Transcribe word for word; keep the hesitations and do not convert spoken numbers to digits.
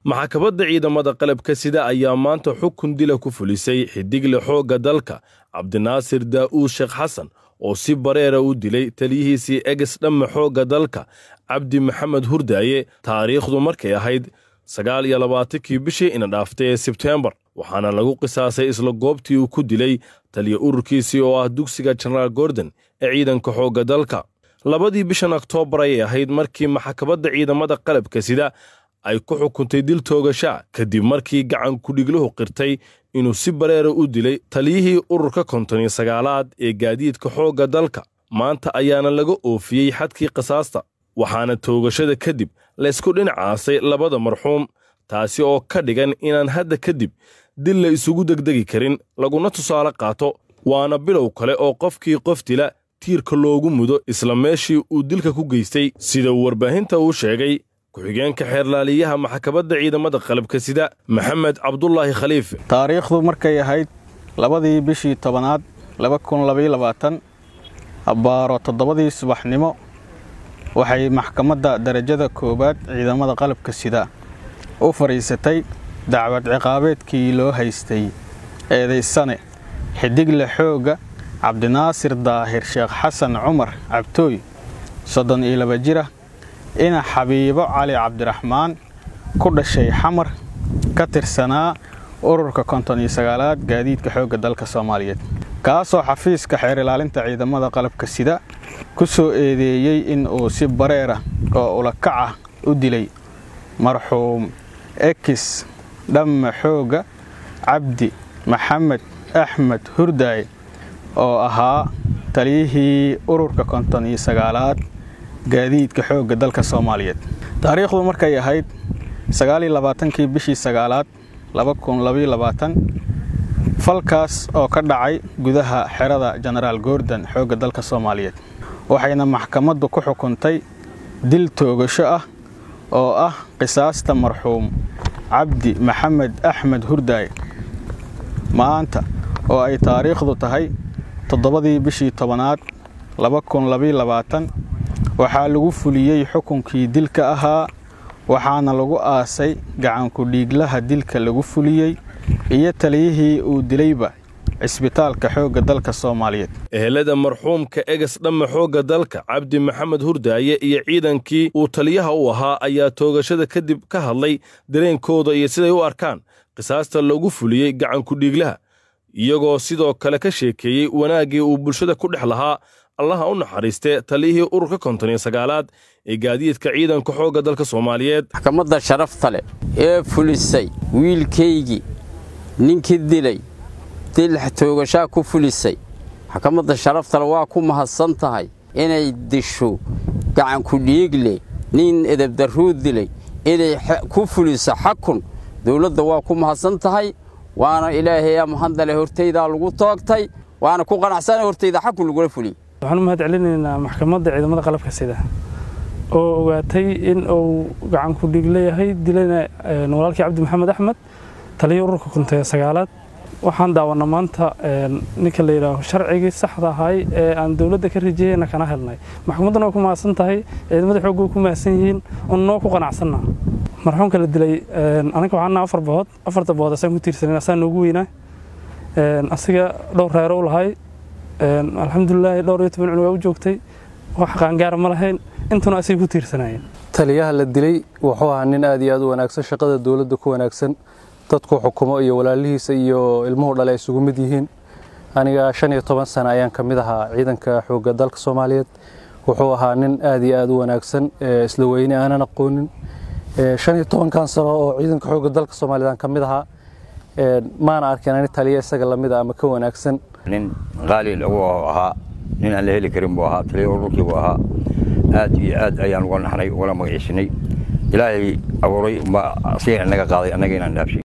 maxkamadda ciidamada qalabka sida ayaa maanta xukun dila ku fulisay xidigle xoogga dalka Cabdinaasir Daa'uud Sheekh Xasan oo si bareera u dilay taliyihiisii eges dhamma xoogga dalka Cabdi Maxamed Hurdaaye taariikhdu markay ahayd sagaal iyo labaatankii bishii ina dhaaftay ee Sebtembar waxaana lagu qisaasay isla goobtii uu ku dilay taliye ururkiisii oo ah dugsiga General Gordon ee ciidanka xoogga dalka labadii bishan Oktoobar ay ahayd markii maxkamadda ciidamada qalabka sida ay ku xukuntay dil toogasha kadib markii gacan ku dhigluhu qirtay inuu si bareera u dilay taliyihii ururka konton iyo sagaalaad ee gaadiidka xoogga dalka maanta ayaana laga oofiyey xadkii qisaasta waxaana toogashada kadib la isku dhinacaasay labada marxuum taasi oo ka dhigan inaan hadda kadib dil la isugu degdegi karin laguna tusaale qaato waana bilow kale oo qofkii qof dila tiirka loogu mudo isla meeshii uu dilka ku geystay sida warbaahinta uu sheegay ku-xigeenka xeerlaaliyaha maxkamadda ciidamada qalabka sida Maxamed Cabdullaahi Khaliif taariikhdu markay ahayd labadii bishii tobanaad laba kun laba iyo labaatan abbaaro toddobadii subaxnimo waxay maxkamadda darajada koobaad ciidamada qalabka sida u fariisatay dacwad ciqaabeedkii loo haystay eedaysane xidigle xoogga Cabdinaasir Daahir Sheekh Xasan Cumar Cabtooy soddon iyo laba jir ina Xabiibo Cali Cabdiraxmaan ku dhashay Xamar ka tirsanaa ururka konton iyo sagaalaad gaadiidka xoogga dalka Soomaaliyeed kaasoo xafiiska xeer ilaalinta ciidamada qalabka sida ku soo eedeeyay in uu si bareera oo ula kac ah u dilay marxuum Ekis dhamma xoogga Cabdi Maxamed Axmed Hurdaaye oo ahaa taliyihii ururka konton iyo sagaalaad gaadiidka xoogga dalka Soomaaliyeed taariikhdu markay ahayd sagaal iyo labaatankii bishii sagaalaad laba kun laba iyo labaatan falkaas oo ka dhacay gudaha xerada General Gordon xoogga dalka Soomaaliyeed waxayna maxkamaddu ku xukuntay dil toogasho ah oo ah qisaasta marxuum Cabdi Maxamed Axmed Hurdaaye maanta oo ay taariikhdu tahay toddobadii bishii tobanaad laba kun laba iyo labaatan waxaa lagu fuliyay xukunkii dilka ahaa waxaana lagu aasay gacan ku dhiiglaha dilka lagu fuliyay iyo taliyihii uu dilayba isbitaalka xoogga dalka Soomaaliyeed ehelada marxuumka eges dhamma xoogga dalka Cabdi Maxamed Hurdaaye iyo ciidankii uu taliyaha u ahaa ayaa toogashada kadib ka hadlay dareenkooda iyo siday u arkaan qisaasta lagu fuliyay gacan ku dhiiglaha iyagoo sidoo kale ka sheekeeyay wanaagii uu bulshada ku dhex lahaa allaha u naxariistay taliyihii ururka konton iyo sagaalaad ee gaadiidka ciidanka xoogga dalka Soomaaliyeed maxkamadda sharafta leh ee fulisay wiilkaygi ninkii dilay dil toogasha ku fulisay maxkamadda sharafta leh waa ku mahadsan tahay inay disho gacan ku dhiigle nin edeb darruud dilay inay ku fuliso xakun dawladda waa ku mahadsan tahay waana ilaahay ama handale hortayda lagu toogtay waana ku qanacsan hortayda xakun lagu fuliyay waxaan mahad celinaynaa maxkamadda ciidamada qalabka sida oo ogaatay in uu gacan ku dhig leeyahay dilayna walaalkii Cabdi Maxamed Axmed taliye ururka konton iyo sagaalaad waxaan daawanaa maanta ninka la yiraahdo sharciga saxda ah ee aan dawladda ka rajeeyna kana helnay maxkamadduna ku maasan tahay ciidamada xoogga ku maasan yihiin oo noo ku qanacsanaa marxuumka la dilay anaga waxaan afar bood afarta bood asan ku tiirsanay asan ugu weynaa asiga dhowr reer u lahay alxamdulillaah dhowr iyo toban cunug u joogtay wax qaan gaar ma lahayn intuna asii ku tiirsanayeen taliyaha la dilay wuxuu ahaa nin aad iyo aad u wanaagsan shaqada dawladda ku wanaagsan dadku xukumo iyo walaalihiisa iyo ilmuhu dhalay isugu mid yihiin aniga shan iyo toban sano ayaan ka mid ahaa ciidanka xoogga dalka Soomaaliyeed wuxuu ahaa nin aad iyo aad u wanaagsan isla weyne aanan aqoonin shan iyo toban kan sano oo ciidanka xoogga dalka Soomaaliyeed ka mid ahaa maana arkin in taliye isaga la mid ah ama ka wanaagsan nin qaali lagu ahaa nin aan la heli karin buu ahaa taliye ururkii buu ahaa aad iyo aad ayaan uga naxnay wala magaciisnay ilaahay abuuray ma si anaga qaaday anaga inaan dhaafshay